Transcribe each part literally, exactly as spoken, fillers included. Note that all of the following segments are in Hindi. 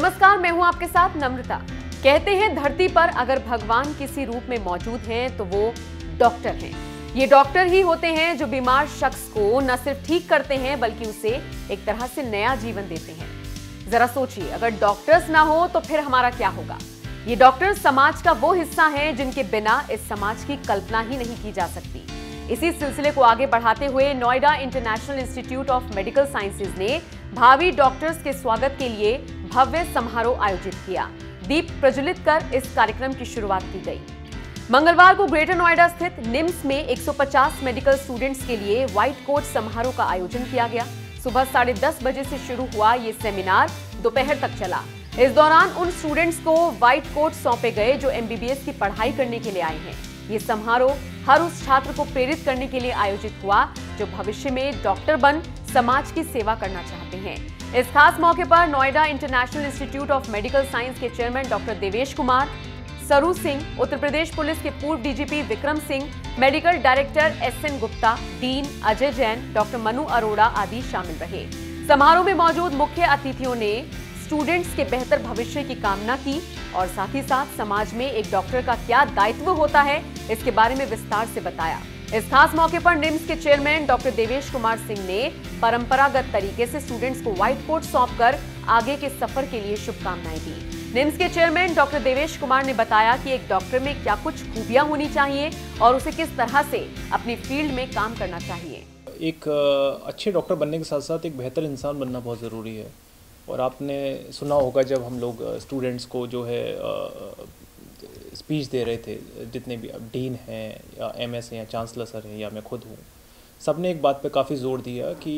नमस्कार, मैं हूं आपके साथ नम्रता। कहते हैं धरती पर अगर भगवान किसी रूप में मौजूद हैं तो वो डॉक्टर हैं। ये डॉक्टर ही होते हैं जो बीमार शख्स को न सिर्फ ठीक करते हैं बल्कि उसे एक तरह से नया जीवन देते हैं। जरा सोचिए, अगर डॉक्टर्स ना हो तो फिर हमारा क्या होगा। ये डॉक्टर समाज का वो हिस्सा हैं जिनके बिना इस समाज की कल्पना ही नहीं की जा सकती। इसी सिलसिले को आगे बढ़ाते हुए Noida international institute of medical sciences ने भावी डॉक्टर्स के स्वागत के लिए भव्य समारोह आयोजित किया। दीप प्रज्वलित कर इस कार्यक्रम की शुरुआत की गई। मंगलवार को ग्रेटर नोएडा स्थित निम्स में एक सौ पचास मेडिकल स्टूडेंट्स के लिए व्हाइट कोट समारोह का आयोजन किया गया। सुबह साढ़े दस बजे से शुरू हुआ ये सेमिनार दोपहर तक चला। इस दौरान उन स्टूडेंट्स को व्हाइट कोट सौंपे गए जो एमबीबीएस की पढ़ाई करने के लिए आए हैं। ये समारोह हर उस छात्र को प्रेरित करने के लिए आयोजित हुआ जो भविष्य में डॉक्टर बन समाज की सेवा करना चाहते हैं। इस खास मौके पर Noida international institute of medical science के chairman doctor Devesh Kumar, Saru Singh, Uttar Pradesh police के पूर्व DGP Vikram Singh, medical director S N Gupta, dean Ajay Jain, doctor Manu Arora आदि शामिल रहे। समारोह में मौजूद मुख्य अतिथियों ने स्टूडेंट्स के बेहतर भविष्य की कामना की और साथ ही साथ समाज में एक डॉक्टर का क्या दायित्व होता है इसके बारे में विस्तार से बताया। इस खास मौके पर निम्स के चेयरमैन डॉक्टर देवेश कुमार सिंह ने परंपरागत तरीके से स्टूडेंट्स को व्हाइट कोट सौंपकर आगे के सफर के लिए शुभकामनाएं दी। निम्स के चेयरमैन डॉक्टर देवेश कुमार ने बताया कि एक डॉक्टर में क्या कुछ खूबियां होनी चाहिए और उसे किस तरह से अपनी फील्ड में काम करना चाहिए। एक अच्छे डॉक्टर बनने के साथ साथ एक बेहतर इंसान बनना बहुत ज़रूरी है। और आपने सुना होगा जब हम लोग स्टूडेंट्स को जो है स्पीच दे रहे थे, जितने भी अब डीन हैं या एमएस हैं या चांसलर सर हैं या मैं खुद हूँ, सब ने एक बात पे काफ़ी ज़ोर दिया कि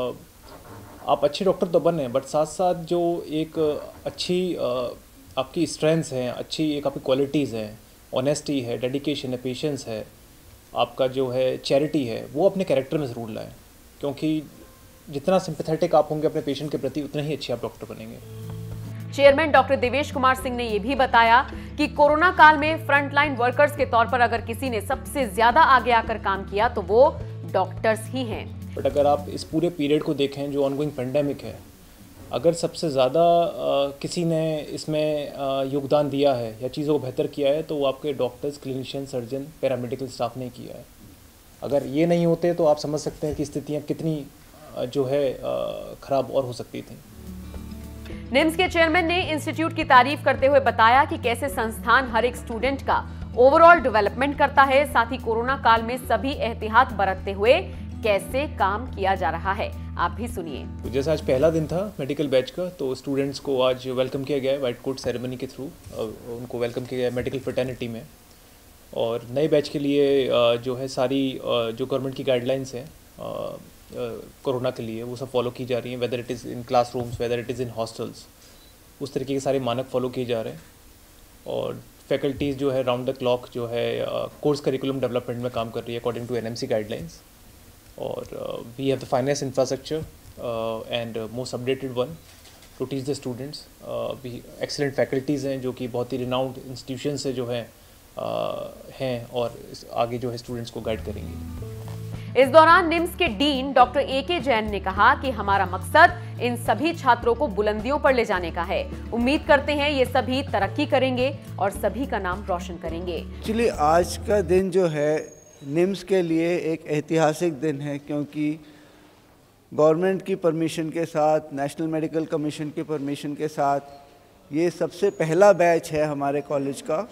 आप अच्छे डॉक्टर तो बने बट साथ साथ जो एक अच्छी आपकी स्ट्रेंथ्स हैं, अच्छी एक आपकी क्वालिटीज़ हैं, ऑनेस्टी है, डेडिकेशन है, पेशेंस है, आपका जो है चैरिटी है, वो अपने कैरेक्टर में ज़रूर लाएं। क्योंकि जितना सिंपैथेटिक आप होंगे अपने पेशेंट के प्रति उतना ही अच्छे आप डॉक्टर बनेंगे। चेयरमैन डॉक्टर देवेश कुमार सिंह ने यह भी बताया कि कोरोना काल में फ्रंटलाइन वर्कर्स के तौर पर अगर किसी ने सबसे ज्यादा आगे आकर काम किया तो वो डॉक्टर्स ही हैं। बट अगर आप इस पूरे पीरियड को देखें जो ऑनगोइंग पेंडेमिक है, अगर सबसे ज़्यादा किसी ने इसमें आ, योगदान दिया है या चीज़ों को बेहतर किया है तो वो आपके doctors, clinician, surgeon, paramedical staff ने किया है। अगर ये नहीं होते तो आप समझ सकते हैं कि स्थितियाँ कितनी जो है खराब और हो सकती थी। निम्स के चेयरमैन ने इंस्टीट्यूट की तारीफ करते हुए बताया कि कैसे संस्थान हर एक स्टूडेंट का ओवरऑल डेवलपमेंट करता है, साथ ही कोरोना काल में सभी एहतियात बरतते हुए कैसे काम किया जा रहा है। आप भी सुनिए। तो जैसे आज पहला दिन था मेडिकल बैच का, तो स्टूडेंट्स को आज वेलकम किया गया है व्हाइट कोट सेरेमनी के थ्रू। उनको वेलकम किया गया है मेडिकल फ्रेटर्निटी में। और नए बैच के लिए जो है सारी जो गवर्नमेंट की गाइडलाइंस हैं कोरोना के लिए वो सब फॉलो की जा रही हैं, whether it is in classrooms, whether it is in hostels, उस तरीके के सारे मानक फॉलो किए जा रहे हैं। और फैकल्टीज़ जो है राउंड द क्लॉक जो है कोर्स करिकुलम डेवलपमेंट में काम कर रही है अकॉर्डिंग टू एनएमसी गाइडलाइंस। और we have the finest infrastructure and most updated one to teach the students. भी एक्सेलेंट फैकल्टीज़ हैं जो कि बहुत ही रिनाउंड इंस्टीट्यूशन से जो है uh, हैं और आगे जो है स्टूडेंट्स को गाइड करेंगी। इस दौरान निम्स के डीन डॉक्टर ए के जैन ने कहा कि हमारा मकसद इन सभी छात्रों को बुलंदियों पर ले जाने का है। उम्मीद करते हैं ये सभी तरक्की करेंगे और सभी का नाम रोशन करेंगे। एक्चुअली आज का दिन जो है निम्स के लिए एक ऐतिहासिक दिन है, क्योंकि गवर्नमेंट की परमिशन के साथ, नेशनल मेडिकल कमीशन की परमिशन के साथ ये सबसे पहला बैच है हमारे कॉलेज का।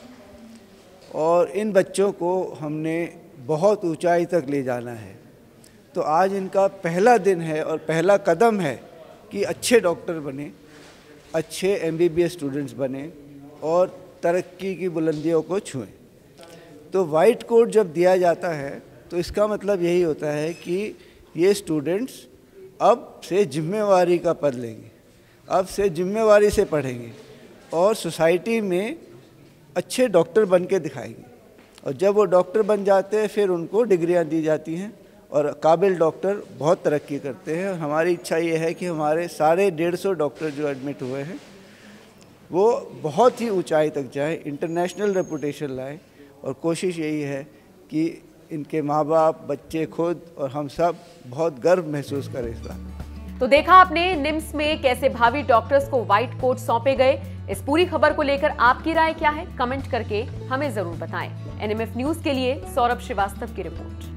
और इन बच्चों को हमने बहुत ऊंचाई तक ले जाना है। तो आज इनका पहला दिन है और पहला कदम है कि अच्छे डॉक्टर बने, अच्छे एमबीबीएस स्टूडेंट्स बने और तरक्की की बुलंदियों को छुएं। तो वाइट कोट जब दिया जाता है तो इसका मतलब यही होता है कि ये स्टूडेंट्स अब से जिम्मेवारी का पद लेंगे, अब से जिम्मेवारी से पढ़ेंगे और सोसाइटी में अच्छे डॉक्टर बन के दिखाएंगे। और जब वो डॉक्टर बन जाते हैं फिर उनको डिग्रियां दी जाती हैं और काबिल डॉक्टर बहुत तरक्की करते हैं। और हमारी इच्छा ये है कि हमारे सारे डेढ़ सौ डॉक्टर जो एडमिट हुए हैं वो बहुत ही ऊंचाई तक जाए, इंटरनेशनल रेपुटेशन लाए। और कोशिश यही है कि इनके माँ बाप, बच्चे खुद और हम सब बहुत गर्व महसूस करें इस बात। तो देखा आपने निम्स में कैसे भावी डॉक्टर्स को व्हाइट कोट सौंपे गए। इस पूरी खबर को लेकर आपकी राय क्या है, कमेंट करके हमें जरूर बताएं। एनएमएफ न्यूज के लिए सौरभ श्रीवास्तव की रिपोर्ट।